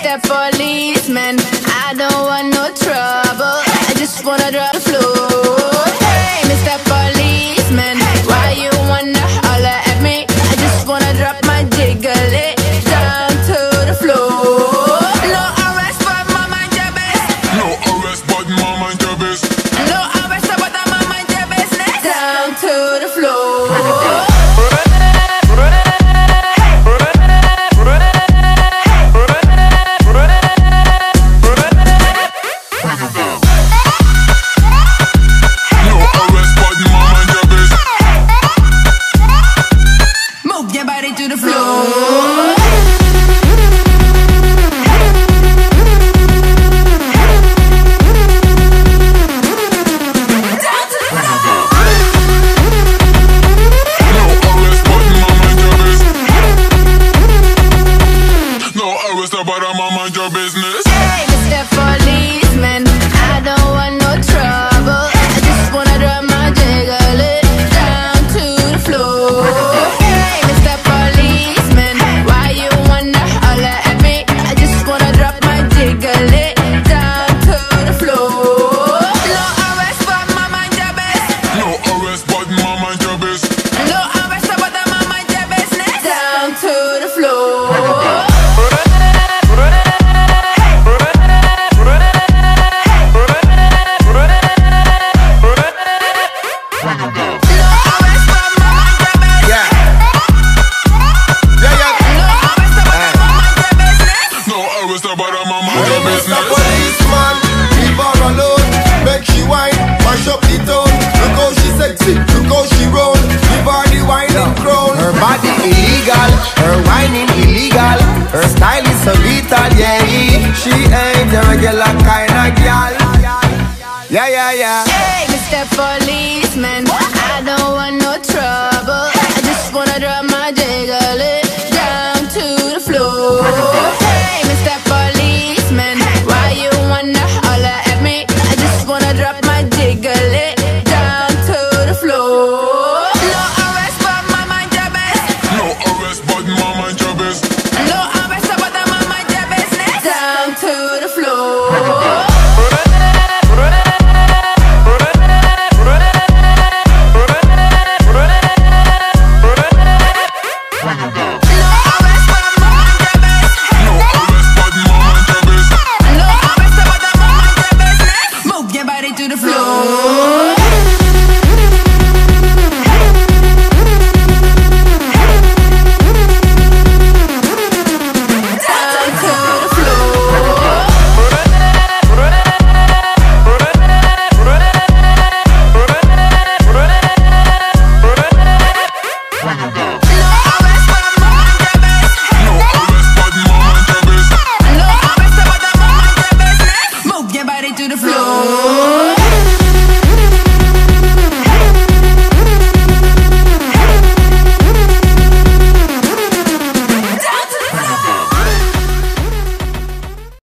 Mr. Policeman, I don't want no trouble. I just wanna drop the floor. Hey, Mr. Policeman, why you wanna holler at me? I just wanna drop my jiggle it down to the floor. No arrest, but my mind your business. No arrest, but my mind your business. No arrest, but my mind your business. Down to the floor. To the floor. But I'm on mind your business. Hey, Mr. Policeman, I don't want no trouble. I just wanna drop my jiggle it down to the floor. Hey, Mr. Policeman, why you wanna holler at me? I just wanna drop my jiggle it down to the floor. No arrest, but my mind your business. No arrest, but my mind your business. No arrest, but my mind your business. Down to the floor. But I'm on mind your business. Mr. Policeman, leave her alone. Make she whine, mash up the tone. Look how she sexy, look how she roll. Give her the whining crown. Her body illegal, her whining illegal. Her style is so lethal, yeah. She ain't a regular kind of girl. Yeah, yeah, yeah. Hey, Mr. Policeman, I don't want no trouble. I just wanna drop my jiggle it down to the floor. Hey, Mr. Policeman, why you wanna holler at me? I just wanna drop my jiggle it down to the floor. No arrest, but my mind your business. No arrest, but my mind your business. No arrest, but my mind your business. Down to the floor. To the floor. To the floor.